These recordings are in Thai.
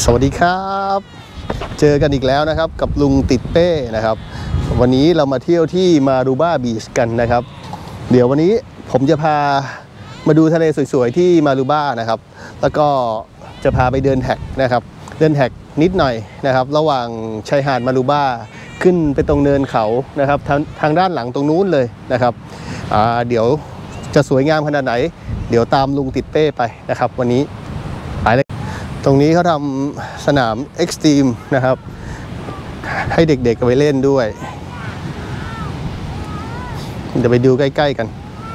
สวัสดีครับเจอกันอีกแล้วนะครับกับลุงติดเป้นะครับวันนี้เรามาเที่ยวที่มารูบ้าบีชกันนะครับเดี๋ยววันนี้ผมจะพามาดูทะเลสวยๆที่มารูบ้านะครับแล้วก็จะพาไปเดินแท็กนะครับเดินแท็กนิดหน่อยนะครับระหว่างชายหาดมารูบ้าขึ้นไปตรงเนินเขานะครับทางด้านหลังตรงนู้นเลยนะครับเดี๋ยวจะสวยงามขนาดไหนเดี๋ยวตามลุงติดเป้ไปนะครับวันนี้ไปเลยตรงนี้เขาทำสนามเอ็กซ์ตรีมนะครับให้เด็กๆไปเล่นด้วยเดี๋ยวไปดูใกล้ๆกัน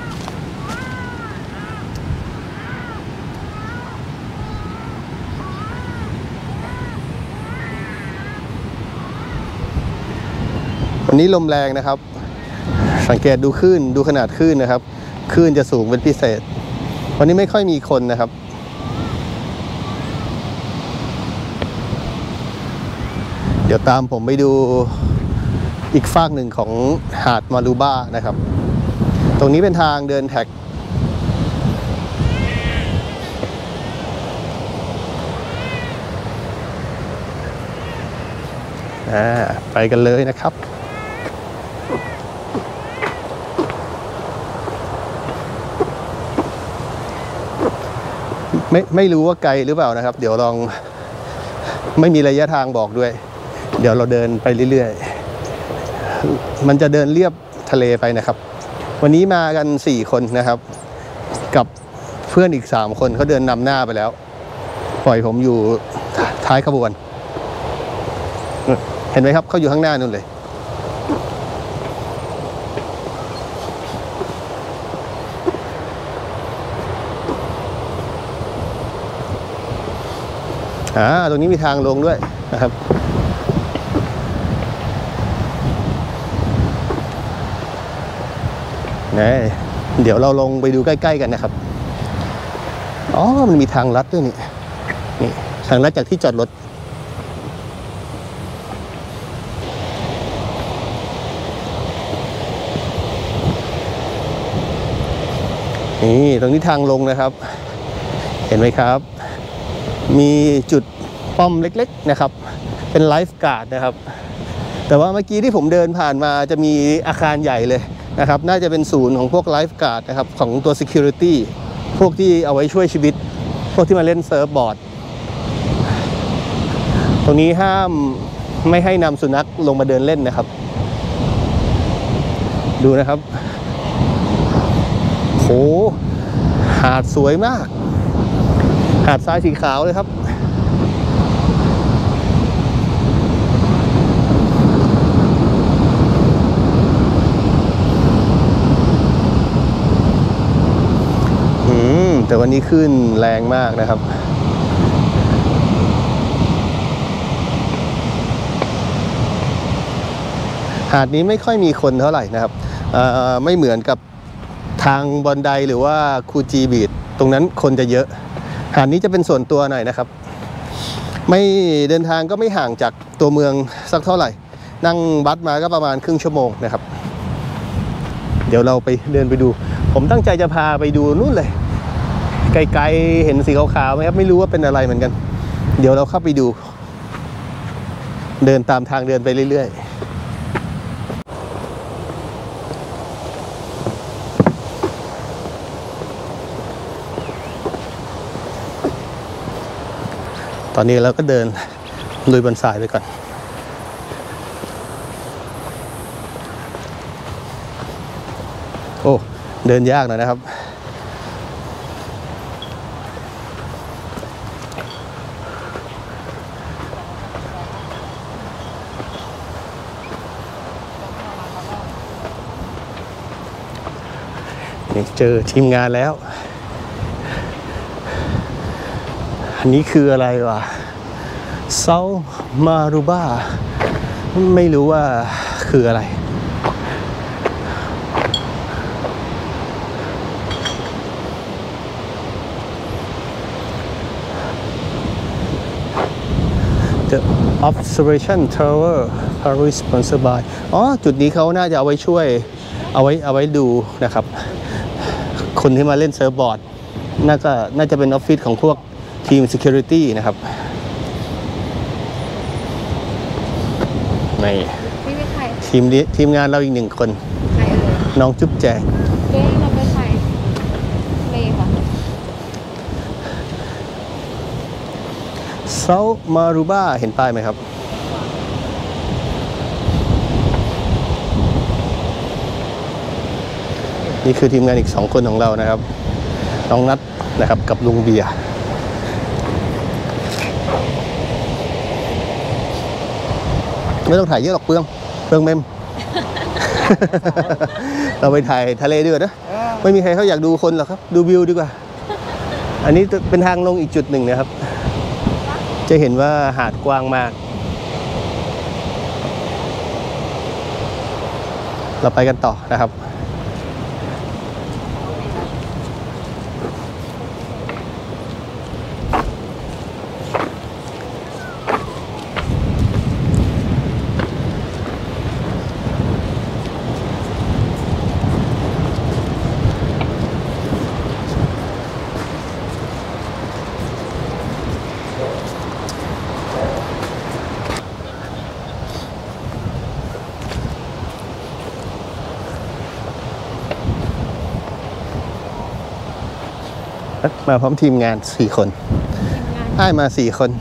วันนี้ลมแรงนะครับสังเกตดูคลื่นดูขนาดคลื่นนะครับคลื่นจะสูงเป็นพิเศษวันนี้ไม่ค่อยมีคนนะครับเดี๋ยวตามผมไปดูอีกฝากหนึ่งของหาดมารูบ้านะครับตรงนี้เป็นทางเดินแท็กไปกันเลยนะครับไม่รู้ว่าไกลหรือเปล่านะครับเดี๋ยวลองไม่มีระยะทางบอกด้วยเดี๋ยวเราเดินไปเรื่อยๆมันจะเดินเลียบทะเลไปนะครับวันนี้มากัน4คนนะครับกับเพื่อนอีก3คนเขาเดินนำหน้าไปแล้วปล่อยผมอยู่ท้ายขบวนเห็นไหมครับเขาอยู่ข้างหน้านู่นเลยตรงนี้มีทางลงด้วยนะครับเดี๋ยวเราลงไปดูใกล้ๆกันนะครับมันมีทางลัดด้วยนี่ทางลัดจากที่จอดรถนี่ตรงนี้ทางลงนะครับเห็นไหมครับมีจุดป้อมเล็กๆนะครับเป็นไลฟ์การ์ดนะครับแต่ว่าเมื่อกี้ที่ผมเดินผ่านมาจะมีอาคารใหญ่เลยนะครับน่าจะเป็นศูนย์ของพวกไลฟ์การ์ดนะครับของตัว Security พวกที่เอาไว้ช่วยชีวิตพวกที่มาเล่นเซิร์ฟบอร์ดตรงนี้ห้ามไม่ให้นำสุนัขลงมาเดินเล่นนะครับดูนะครับโหหาดสวยมากหาดทรายสีขาวเลยครับแต่วันนี้ขึ้นแรงมากนะครับหาดนี้ไม่ค่อยมีคนเท่าไหร่นะครับไม่เหมือนกับทางบอนไดหรือว่าคูจีบีชตรงนั้นคนจะเยอะหาดนี้จะเป็นส่วนตัวหน่อยนะครับไม่เดินทางก็ไม่ห่างจากตัวเมืองสักเท่าไหร่นั่งบัสมาก็ประมาณครึ่งชั่วโมงนะครับเดี๋ยวเราไปเดินไปดูผมตั้งใจจะพาไปดูนู่นเลยไกลๆเห็นสีขาวๆไหมครับไม่รู้ว่าเป็นอะไรเหมือนกันเดี๋ยวเราเข้าไปดูเดินตามทางเดินไปเรื่อยๆตอนนี้เราก็เดินลุยบนทรายไปก่อนโอ้เดินยากหน่อยนะครับเจอทีมงานแล้วอันนี้คืออะไรวะเซามารูบ้าไม่รู้ว่าคืออะไรThe Observation Tower Paris Sponsored by จุดนี้เขาน่าจะเอาไว้ช่วยเอาไว้ดูนะครับคนที่มาเล่นเซิร์ฟบอร์ดน่าจะเป็นออฟฟิศของพวกทีม Security นะครับในพี่ไม่ใครทีมงานเราอีก1 คนใครเอ่ยน้องจุ๊บแจงเจ๊เราไปใครเมย์ค่ะเซามารูบ้าเห็นป้ายไหมครับนี่คือทีมงานอีก2 คนของเรานะครับน้องนัทนะครับกับลุงเบียร์ไม่ต้องถ่ายเยอะหรอกเปลืองเมม เราไปถ่ายทะเลดีกว่านะไม่มีใครเขาอยากดูคนหรอกครับดูวิวดีกว่าอันนี้เป็นทางลงอีกจุดหนึ่งนะครับจะเห็นว่าหาดกว้างมากเราไปกันต่อนะครับมาพร้อมทีมงาน4 คนได้มา4 คน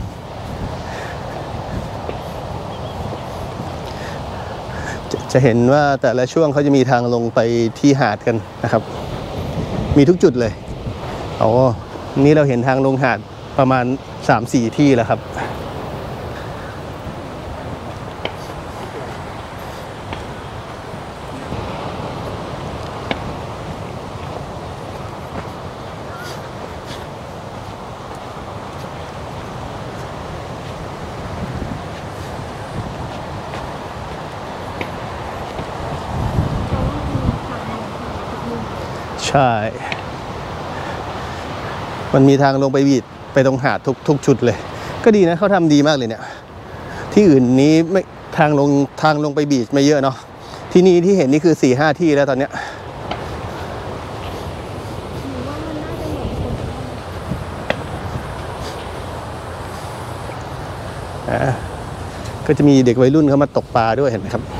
จะเห็นว่าแต่ละช่วงเขาจะมีทางลงไปที่หาดกันนะครับมีทุกจุดเลยอ๋อนี่เราเห็นทางลงหาดประมาณ 3-4 ที่แล้วครับใช่มันมีทางลงไปบีดไปตรงหาดทุกจุดเลยก็ดีนะเขาทำดีมากเลยเนี่ยที่อื่นนี้ไม่ทางลงไปบีชไม่เยอะเนาะที่นี่ที่เห็นนี่คือ 4-5 ที่แล้วตอนเนี้ยก็จะมีเด็กวัยรุ่นเขามาตกปลาด้วยเห็นไหมครับ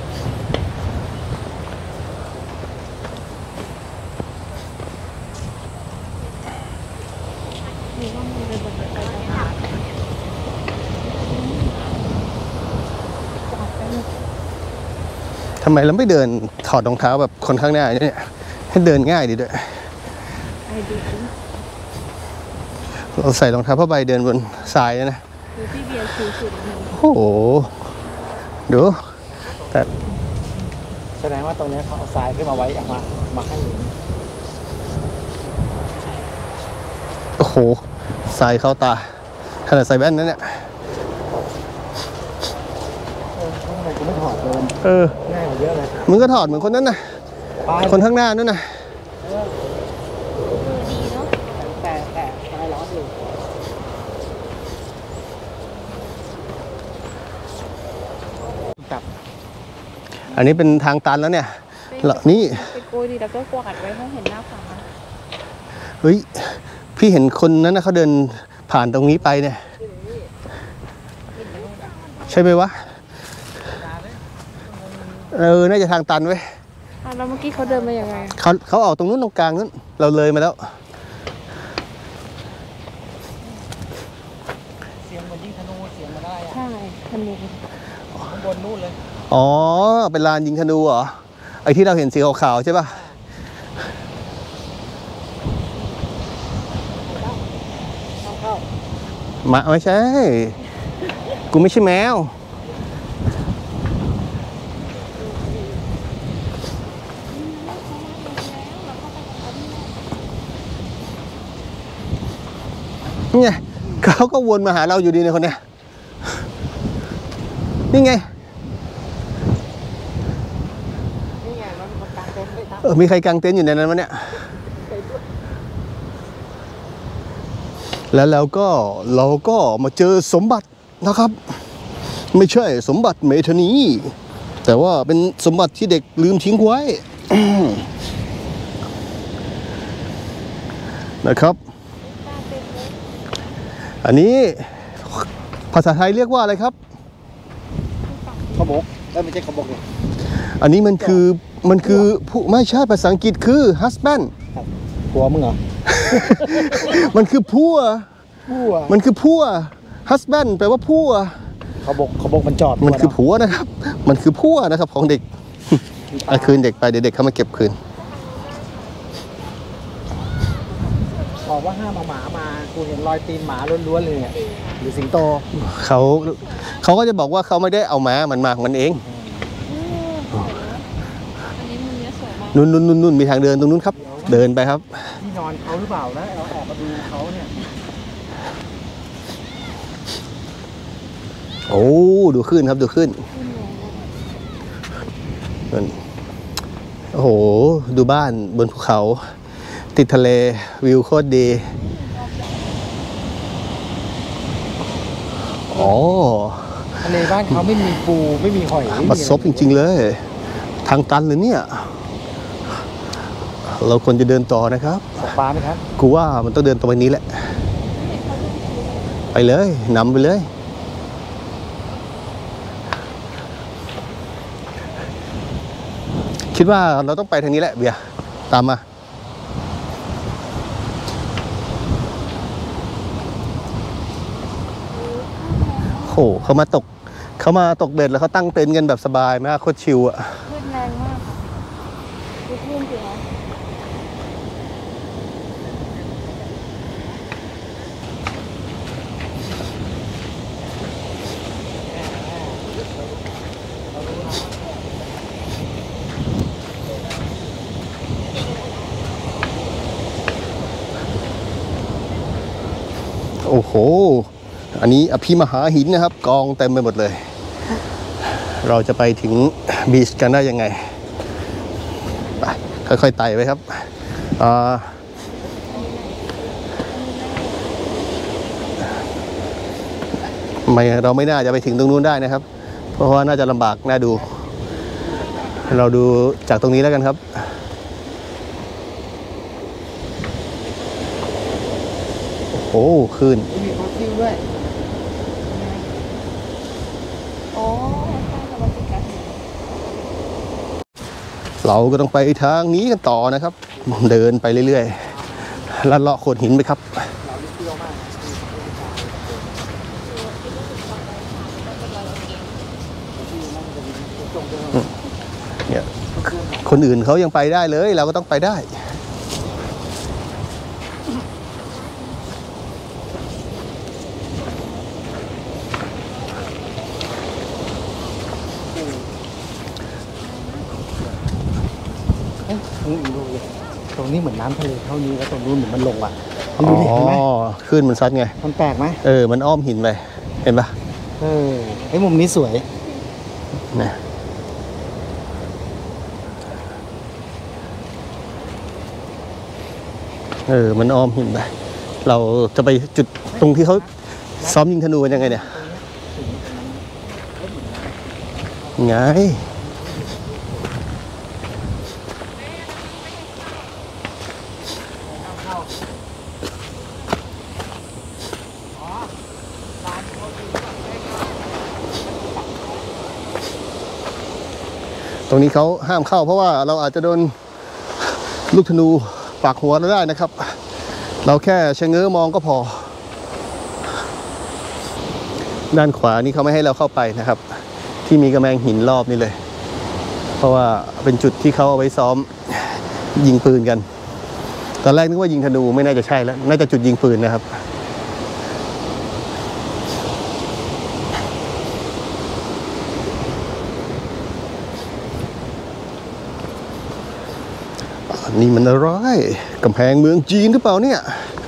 ทำไมเราไม่เดินถอดรองเท้าแบบคนข้างหน้าเนี่ยให้เดินง่ายดีด้วยเราใส่รองเท้าผ้าใบเดินบนทรายนะพี่เบียร์คือสุดโอ้โหดูแต่แสดงว่าตรงนี้เขาเอาทรายขึ้นมาไว้มาให้หนูโอ้โหทรายเข้าตาขนาดใส่แว่นนั่นเนี่ยทำไมกูไม่ถอดเลยง่ายกว่าเยอะเลยมึงก็ถอดเหมือนคนนั้นนะคนข้างหน้านั่นนะดีเนาะแต่ทรายร้อนอยู่กับอันนี้เป็นทางตันแล้วเนี่ยนี่ไปโกยดีแล้วก็กวาดไว้ให้เห็นหน้าฝั่งเฮ้ยพี่เห็นคนนั้นนะเขาเดินผ่านตรงนี้ไปเนี่ยใช่ไหมวะน่าจะทางตันไว้แล้วเมื่อกี้เขาเดินมายังไงเขาออกตรงนู้นตรงกลางนู้นเราเลยมาแล้วเสียงเหมือนยิงธนูเสียงมาได้ใช่ธนูข้างบนนู่นเลยอ๋อเป็นลานยิงธนูเหรอไอ้ที่เราเห็นสีขาวๆใช่ป่ะมาไม่ใช่กูไม่ใช่แมวนี่ไงเขาก็วนมาหาเราอยู่ดีในคนเนี้ยนี่ไงมีใครกางเต็นท์อยู่ในนั้นวะเนี่ยแล้วเราก็มาเจอสมบัตินะครับไม่ใช่สมบัติเมธานีแต่ว่าเป็นสมบัติที่เด็กลืมทิ้งไว้ นะครับอันนี้ภาษาไทยเรียกว่าอะไรครับขบกแล้วไม่ใช่ขบกเลยอันนี้มันคือผู้ไม่ใช่ภาษาอังกฤษคือ husband ผัวมึงเหรอมันคือผัวผัวมันคือผัว husband แปลว่าผัวขบกมันจอดมันคือผัวนะครับ มันคือผัวนะครับของเด็กเอาคืนเด็กไปเดี๋ยวเด็กเขามาเก็บคืนบอกว่าห้ามเอาหมามากูเห็นรอยตีนหมาล้วนๆเลยเนี่ยหรือสิงโตเขาก็จะบอกว่าเขาไม่ได้เอาม้ามันมาของมันเองอันนี้มุมนี้สวยมากนุ่นมีทางเดินตรงนู้นครับ เดินไปครับที่นอนเขาหรือเปล่าแล้วเราแอบมาดูเขาเนี่ยโอ้ดูขึ้นครับดูขึ้นนั่นโอ้โหดูบ้านบนภูเขา ติดทะเลวิวโคตรดีอ๋อทะเลบ้านเขาไม่มีปูไม่มีหอยบัดซบจริงๆเลย ทางตันเลยเนี่ย เราควรจะเดินต่อนะครับตกปลาไหมครับกูว่ามันต้องเดินตรงนี้แหละ ไปเลยนำไปเลย คิดว่าเราต้องไปทางนี้แหละเบียร์ตามมาโหเขามาตกเบ็ดแล้วเขาตั้งเต็นท์กันแบบสบายมากโคตรชิลอะคลื่นแรงมากค่ะดูคลื่นสิคะโอ้โห อันนี้อภิมหาหินนะครับ กองเต็มไปหมดเลย เราจะไปถึงบีชกันได้ยังไง ไปค่อยๆไต่ไปครับเราไม่น่าจะไปถึงตรงนู้นได้นะครับ เพราะว่าน่าจะลำบากน่าดู เราดูจากตรงนี้แล้วกันครับ โอ้ขึ้นมีฟอสซิลด้วยโอ้ใช่ค่ะมันติดกันเราก็ต้องไปทางนี้กันต่อนะครับ เดินไปเรื่อยๆลัดเลาะโขดหินไปครับ เนี่ยคนอื่นเขายังไปได้เลย เราก็ต้องไปได้ตรงนี้เหมือนน้ำทะเลเท่านี้แล้วตรงนู้นเหมือนมันลงอ่ะอ๋ดูดิเห็นไหมอขึ้นมันซัดไงมันแปลกไหมมันอ้อมหินไป เห็นปะไอ้มุมนี้สวยนะมันอ้อมหินไป เราจะไปจุดตรงที่เขาซ้อมยิงธนูกันยังไงเนี่ย ไง ตรงนี้เขาห้ามเข้าเพราะว่าเราอาจจะโดนลูกธนูปากหัวเราได้นะครับ เราแค่ชะเง้อมองก็พอ ด้านขวานี่เขาไม่ให้เราเข้าไปนะครับ ที่มีกำแพงหินรอบนี่เลย เพราะว่าเป็นจุดที่เขาเอาไว้ซ้อมยิงปืนกัน ตอนแรกนึกว่ายิงธนูไม่น่าจะใช่แล้ว น่าจะจุดยิงปืนนะครับ นี่มันอะไรกำแพงเมืองจีนหรือเปล่าเนี่ย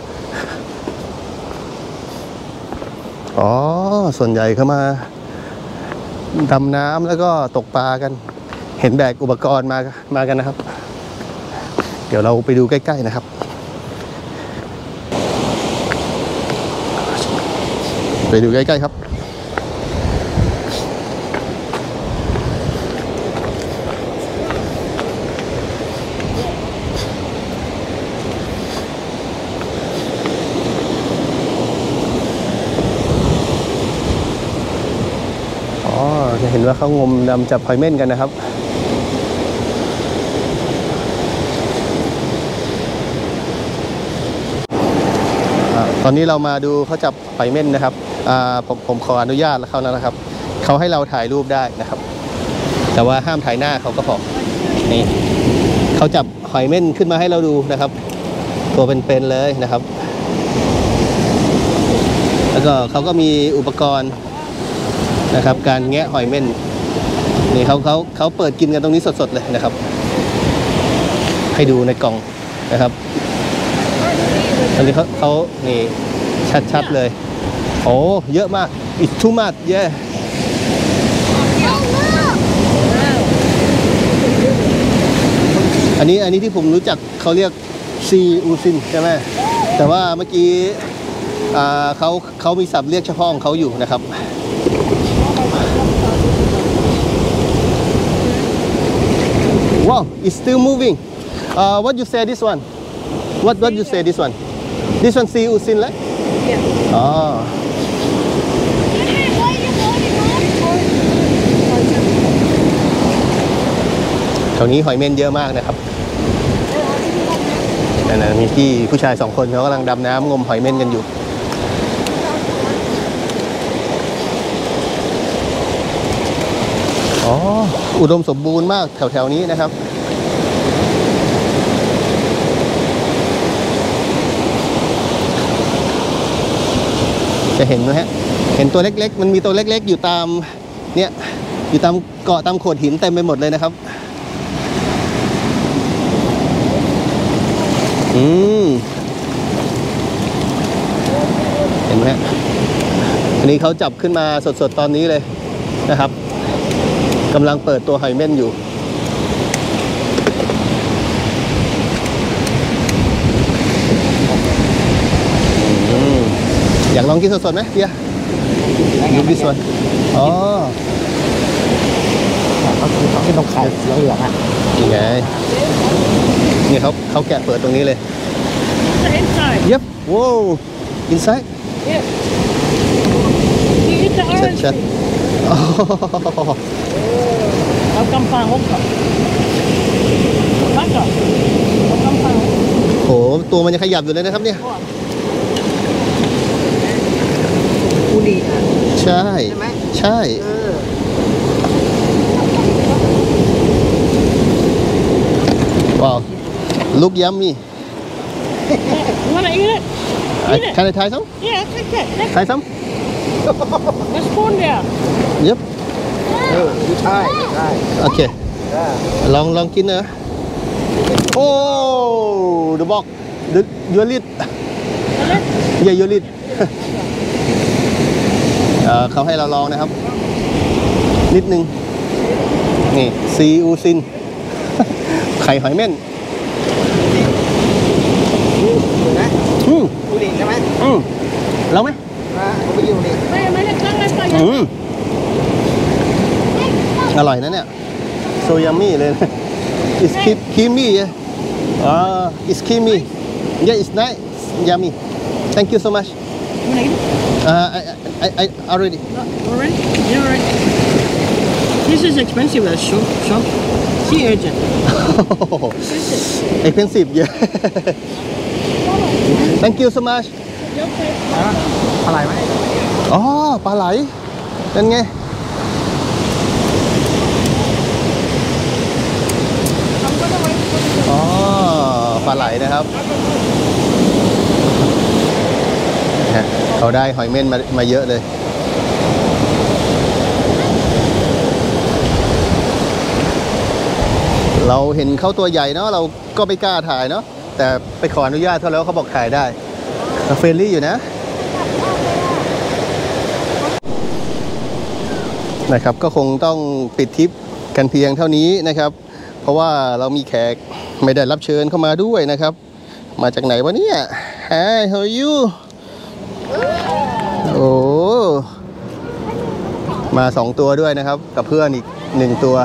อ๋อส่วนใหญ่เขามาดำน้ำแล้วก็ตกปลากัน เห็นแบกอุปกรณ์มากันนะครับ เดี๋ยวเราไปดูใกล้ๆนะครับไปดูใกล้ๆครับเห็นว่าเขางมดำจับหอยเม่นกันนะครับตอนนี้เรามาดูเขาจับหอยเม่นนะครับผมขออนุญาตเขาแล้วนะครับเขาให้เราถ่ายรูปได้นะครับ แต่ว่าห้ามถ่ายหน้าเขาก็พอนี่เขาจับหอยเม่นขึ้นมาให้เราดูนะครับ ตัวเป็นๆเลยนะครับ แล้วก็เขาก็มีอุปกรณ์นะครับการแงะหอยเม่นนี่เขาเปิดกินกันตรงนี้สดๆเลยนะครับ ให้ดูในกล่องนะครับอันนี้เขานี่ชัดๆเลยโอ้เยอะมาก it's too much yeah อันนี้ที่ผมรู้จักเขาเรียกซีอูซินใช่ไหมแต่ว่าเมื่อกี้เขามีศัพท์เรียกเฉพาะของเขาอยู่นะครับว้าว it's still moving what you say this one what you say this one sea usin เลยอ๋อแถวนี้หอยเม่นเยอะมากนะครับนั่นมีพี่ผู้ชาย2 คนเขากำลังดำน้ำงมหอยเม่นกันอยู่อ๋ออุดมสมบูรณ์มากแถวๆนี้นะครับจะเห็นไหมฮะเห็นตัวเล็กๆมันมีตัวเล็กๆอยู่ตามเนี่ยอยู่ตามเกาะตามโขดหินเต็มไปหมดเลยนะครับเห็นไหมฮะอันนี้เขาจับขึ้นมาสดๆตอนนี้เลยนะครับกำลังเปิดตัวหอยเม่นอยู่อยากลองกินสดๆไหมเดียดูดิสวนอ๋อเขาที่ตรงไข่เหลืองๆอ่ะนี่ไงนี่เขาแกะเปิดตรงนี้เลย inside Yep wow inside Yep you eat the orange ชัดเอากำฟังหกก่อนเอากำฟังโหตัวมันจะขยับอยู่เลยนะครับเนี่ยกูดีอ่ะใช่ใช่ว้าว look yummy You wanna eat it? Eat it. Can I try some? Yeah, take it. Try some? The spoon there. Yep ใช่โอเคลองกินนะโอ้ the box the your lid yeah your lid เขาให้เราลองนะครับนิดนึงนี่ซีอูซินไข่หอยเม่นกูดีใช่ไหมเราไหมผมไปอยู่นี่ไม่ได้ตั้งเลยไปอร่อยนะเนี่ยโซยามี่เลย it's creamy yeah it's creamy yeah it's nice yummy thank you so much I already already yeah already this is expensive as shop sea urchin expensive yeah thank you so much ปลาไหลไหมอ๋อปลาไหลเป็นไงอ๋อปลาไหลนะครับเขาได้หอยเม่นมาเยอะเลยเราเห็นเขาตัวใหญ่เนาะเราก็ไม่กล้าถ่ายเนาะแต่ไปขออนุญาตเขาแล้วเขาบอกถ่ายได้เฟรนลี่อยู่นะครับก็คงต้องปิดทริปกันเพียงเท่านี้นะครับเพราะว่าเรามีแขกไม่ได้รับเชิญเข้ามาด้วยนะครับมาจากไหนวะเนี่ย Hi how are you โอ้มา2 ตัวด้วยนะครับกับเพื่อนอีก1 ตัว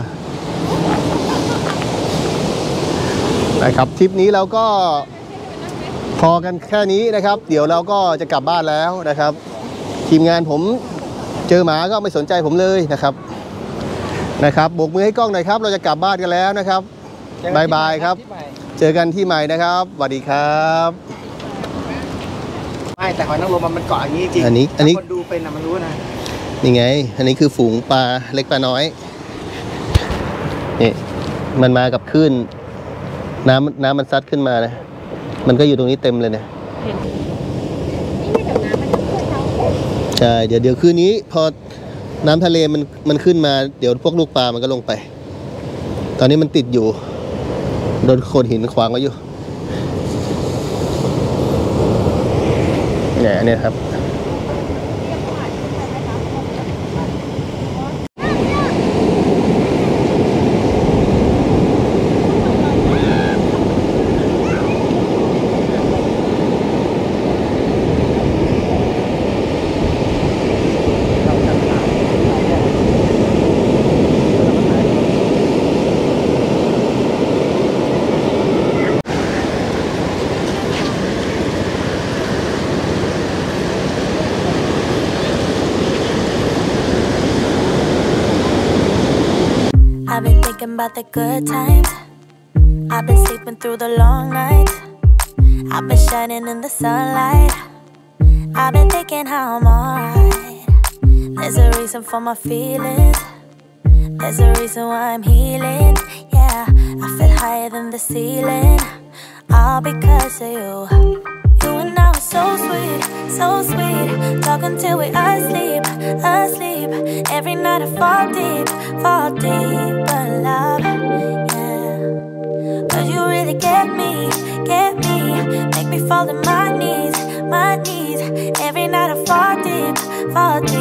นะครับทริปนี้เราก็พอกันแค่นี้นะครับเดี๋ยวเราก็จะกลับบ้านแล้วนะครับทีมงานผมเจอหมาก็ไม่สนใจผมเลยนะครับนะครับโบกมือให้กล้องหน่อยครับเราจะกลับบ้านกันแล้วนะครับบายบายครับเจอกันที่ใหม่นะครับสวัสดีครับไม่แต่หอยนางรมมันเกาะอย่างนี้จริงอันนี้คนดูเป็นมันรู้นะนี่ไงอันนี้คือฝูงปลาเล็กปลาน้อยนี่มันมากับคลื่นน้ำมันซัดขึ้นมานะมันก็อยู่ตรงนี้เต็มเลยเนี่ยใช่เดี๋ยวคืนนี้พอน้ำทะเลมันขึ้นมาเดี๋ยวพวกลูกปลามันก็ลงไปตอนนี้มันติดอยู่โดนโขดหินขวางไว้อยู่เนี่ยครับ I've been thinking about the good times. I've been sleeping through the long nights. I've been shining in the sunlight. I've been thinking how I'm alright. There's a reason for my feelings. There's a reason why I'm healing. Yeah, I feel higher than the ceiling. All because of you. You and I were so sweet, so sweet. Talking till we asleep, asleep. Every night I fall deep, but love, yeah. Cause you really get me, make me fall to my knees, my knees. Every night I fall deep,